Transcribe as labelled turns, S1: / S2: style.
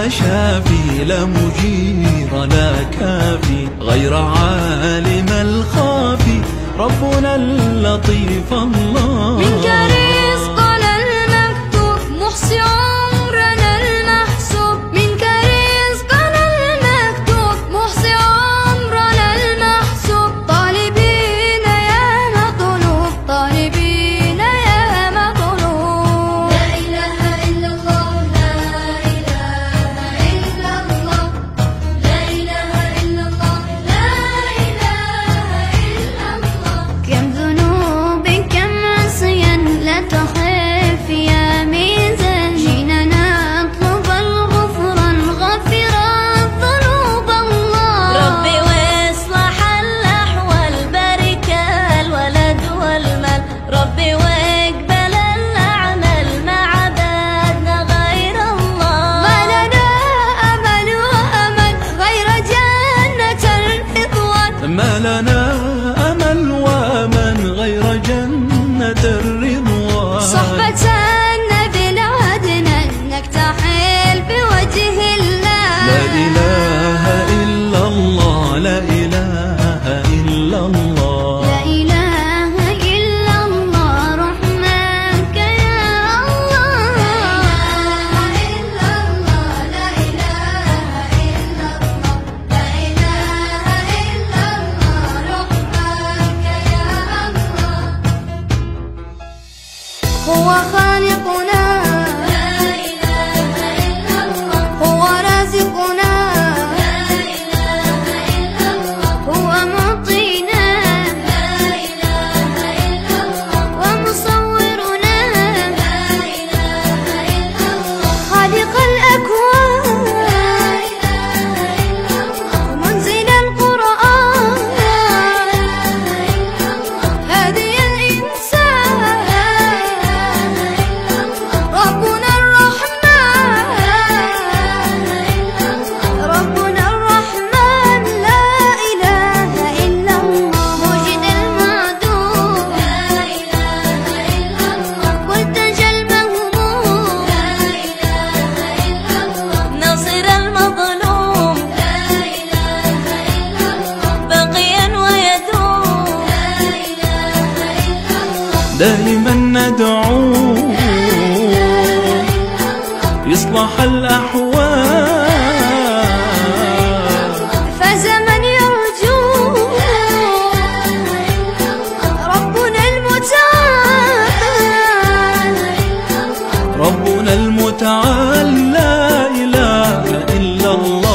S1: لا شافي لا مجير لا كافي غير عالم الخافي ربنا اللطيف الله.
S2: منك رزقنا المكتوب محصي عمرنا المحسوب، منك رزقنا المكتوب محصي عمرنا المحسوب، طالبين يا مطلوب طالبين يا مطلوب. لا إله إلا الله لا إله إلا الله لا إله إلا الله لا إله إلا الله. كم ذنوب كم عصيا لا تخف يا ميزان، جينا نطلب الغفران غفر الذنوب الله.
S3: ربي واصلح الأحوال بارك الولد والمال، ربي واقبل الأعمال ما عبدنا غير الله.
S2: ما لنا أمل وأمل غير جنة الرضوان،
S1: ما لنا أمل وأمل غير جنة الرضوان.
S2: صحبة النبي لودنا نكتحل بوجه الله.
S1: لا إله إلا الله لا إله إلا الله
S2: لا إله إلا الله رحمك يا الله. لا إله إلا الله لا إله إلا الله لا إله إلا الله رحمك يا الله. هو خالقنا لا إله إلا الله، هو رازقنا لا إله إلا الله، هو معطينا لا إله إلا الله، ومصورنا لا إله إلا الله، خالق الأكوان لا إله إلا الله، منزل القرآن لا إله إلا الله، هادي الإنسان لا إله إلا الله، ربنا الرحمن لا إله إلا الله، ربنا الرحمن لا إله إلا الله، موجد المعدوم لا إله إلا الله، منتجى المهموم لا إله إلا الله،
S3: ناصر المظلوم
S2: لا إله إلا الله،
S3: باقيا ويدوم
S2: لا إله إلا الله.
S1: دائما ندعوه يصلح الأحوال،
S2: فزمن يرجوه ربنا المتعال.
S1: ربنا المتعال لا إله إلا الله.